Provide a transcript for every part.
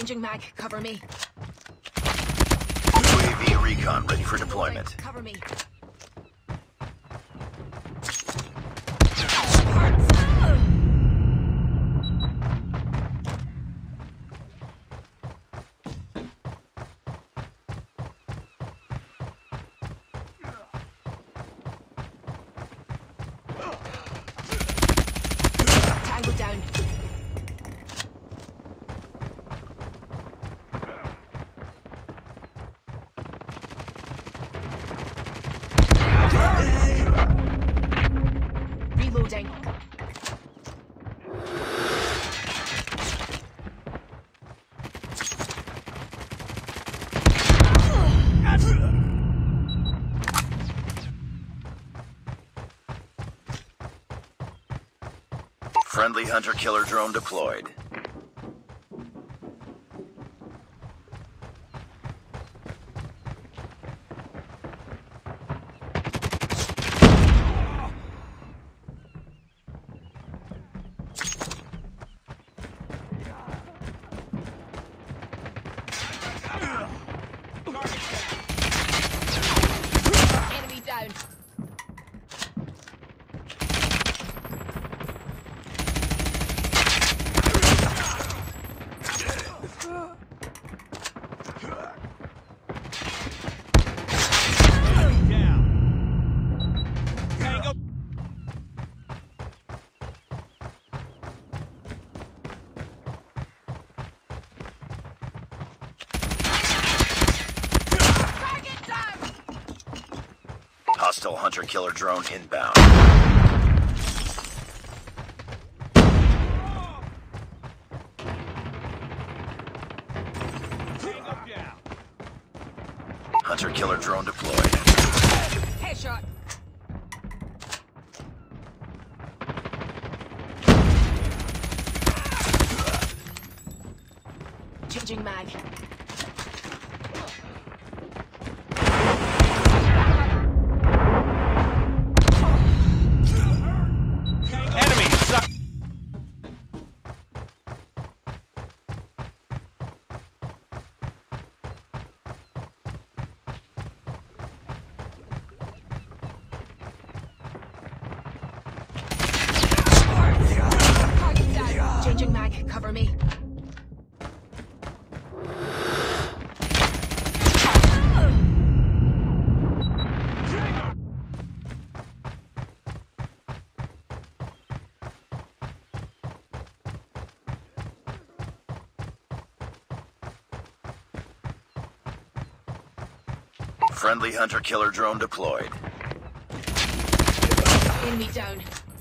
Changing mag, cover me. UAV recon ready for deployment. Cover me. Tango down. Reloading. Friendly hunter-killer drone deployed. Enemy down. Hostile hunter-killer drone inbound. Hunter-killer drone deployed. Headshot. Changing mag. Target down. Changing mag, cover me. Friendly hunter-killer drone deployed. Enemy down.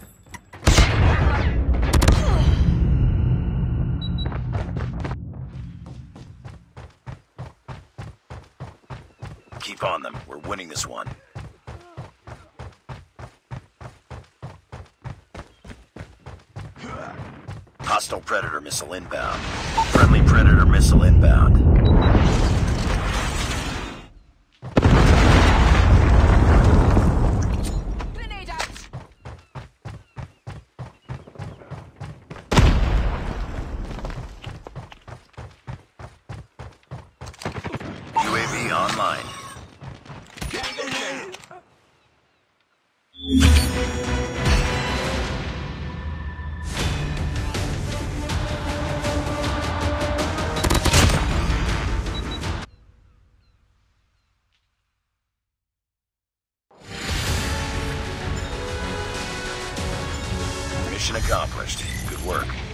Keep on them. We're winning this one. Hostile Predator missile inbound. Friendly Predator missile inbound. Grenade out. UAV online. Mission accomplished. Good work.